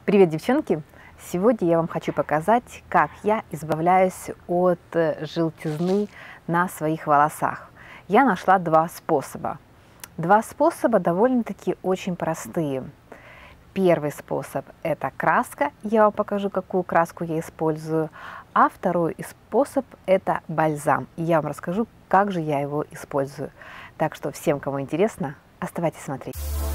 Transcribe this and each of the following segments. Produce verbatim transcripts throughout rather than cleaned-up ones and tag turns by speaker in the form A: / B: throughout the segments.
A: Привет, девчонки! Сегодня я вам хочу показать, как я избавляюсь от желтизны на своих волосах. Я нашла два способа. Два способа довольно-таки очень простые. Первый способ – это краска. Я вам покажу, какую краску я использую. А второй способ – это бальзам. И я вам расскажу, как же я его использую. Так что всем, кому интересно, оставайтесь смотреть.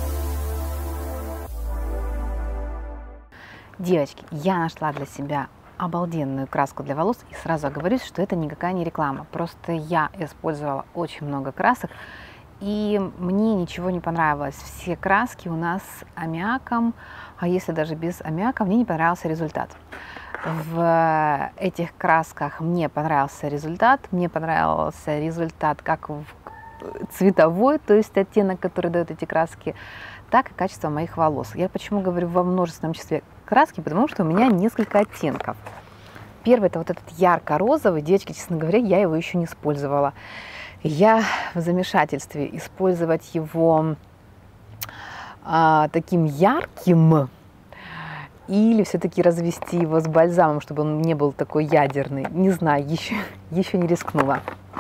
A: Девочки, я нашла для себя обалденную краску для волос. И сразу оговорюсь, что это никакая не реклама. Просто я использовала очень много красок. И мне ничего не понравилось. Все краски у нас с аммиаком, а если даже без аммиака, мне не понравился результат. В этих красках мне понравился результат. Мне понравился результат как в цветовой, то есть оттенок, который дают эти краски, так и качество моих волос. Я почему говорю во множественном числе краски, потому что у меня несколько оттенков. Первый – это вот этот ярко-розовый. Девочки, честно говоря, я его еще не использовала. Я в замешательстве, использовать его а, таким ярким или все-таки развести его с бальзамом, чтобы он не был такой ядерный. Не знаю, еще, еще не рискнула.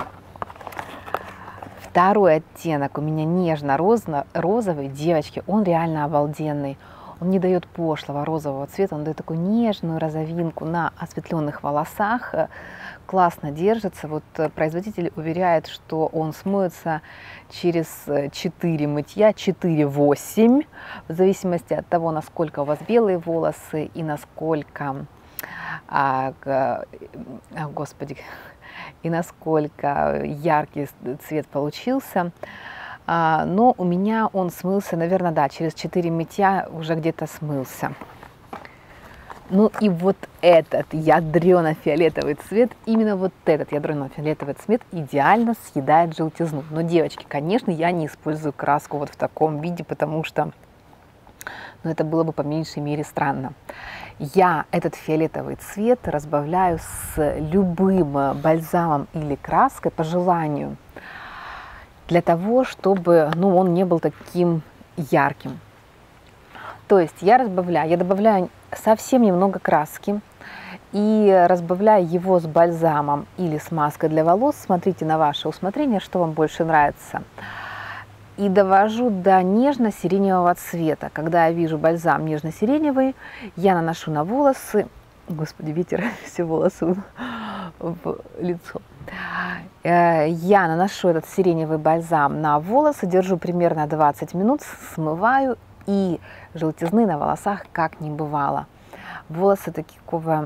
A: Второй оттенок у меня нежно-розовый. Девочки, он реально обалденный. Он не дает пошлого розового цвета, он дает такую нежную розовинку на осветленных волосах. Классно держится. Вот производитель уверяет, что он смоется через четыре мытья, четыре-восемь, в зависимости от того, насколько у вас белые волосы и насколько, а, а, господи, и насколько яркий цвет получился. А, но у меня он смылся, наверное, да, через четыре мытья уже где-то смылся. Ну и вот этот ядрено-фиолетовый цвет, именно вот этот ядрено-фиолетовый цвет идеально съедает желтизну. Но, девочки, конечно, я не использую краску вот в таком виде, потому что ну, это было бы по меньшей мере странно. Я этот фиолетовый цвет разбавляю с любым бальзамом или краской по желанию, для того, чтобы ну, он не был таким ярким. То есть я разбавляю, я добавляю совсем немного краски и разбавляю его с бальзамом или с маской для волос. Смотрите на ваше усмотрение, что вам больше нравится. И довожу до нежно-сиреневого цвета. Когда я вижу бальзам нежно-сиреневый, я наношу на волосы. Господи, ветер, все волосы в лицо. Я наношу этот сиреневый бальзам на волосы, держу примерно двадцать минут, смываю, и желтизны на волосах как не бывало. Волосы такого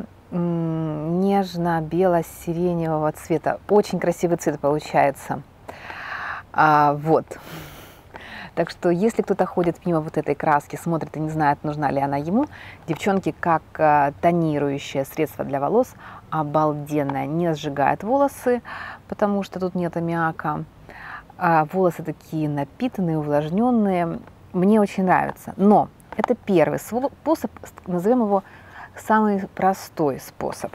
A: нежно-бело-сиреневого цвета. Очень красивый цвет получается. А, вот. Так что, если кто-то ходит мимо вот этой краски, смотрит и не знает, нужна ли она ему, девчонки, как а, тонирующее средство для волос, обалденное, не сжигает волосы, потому что тут нет аммиака. А, волосы такие напитанные, увлажненные. Мне очень нравится. Но это первый способ, назовем его самый простой способ.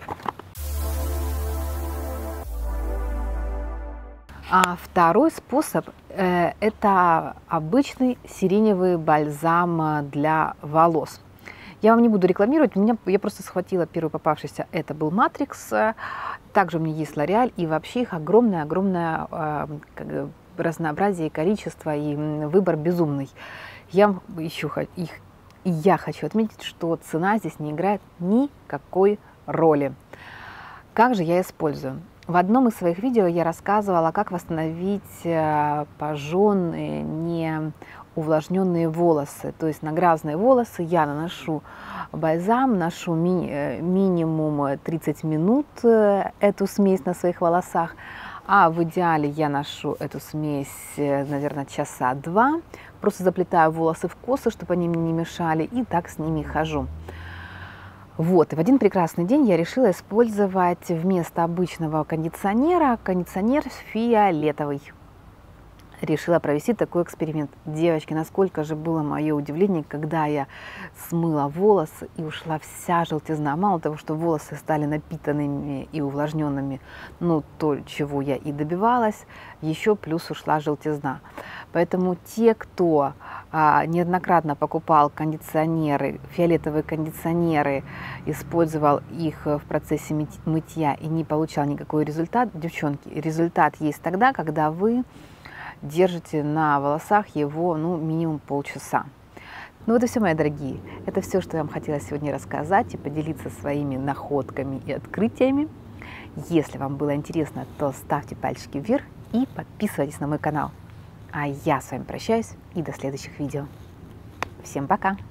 A: А второй способ э, – это обычный сиреневый бальзам для волос. Я вам не буду рекламировать, у меня, я просто схватила первый попавшийся, это был Matrix. Также у меня есть L'Oréal, и вообще их огромное-огромное э, разнообразие, количество, и выбор безумный. Я еще их, и я хочу отметить, что цена здесь не играет никакой роли. Как же я использую? В одном из своих видео я рассказывала, как восстановить пожженные, не увлажненные волосы. То есть на грязные волосы я наношу бальзам, ношу ми минимум тридцать минут эту смесь на своих волосах. А в идеале я ношу эту смесь, наверное, часа два. Просто заплетаю волосы в косы, чтобы они мне не мешали, и так с ними хожу. Вот, и в один прекрасный день я решила использовать вместо обычного кондиционера кондиционер фиолетовый. решила провести такой эксперимент. Девочки, насколько же было мое удивление, когда я смыла волосы и ушла вся желтизна. Мало того, что волосы стали напитанными и увлажненными, ну, то, чего я и добивалась, еще плюс ушла желтизна. Поэтому те, кто а, неоднократно покупал кондиционеры, фиолетовые кондиционеры, использовал их в процессе мытья и не получал никакой результат, девчонки, результат есть тогда, когда вы держите на волосах его, ну, минимум полчаса. Ну вот и все, мои дорогие. Это все, что я вам хотела сегодня рассказать и поделиться своими находками и открытиями. Если вам было интересно, то ставьте пальчики вверх и подписывайтесь на мой канал. А я с вами прощаюсь и до следующих видео. Всем пока!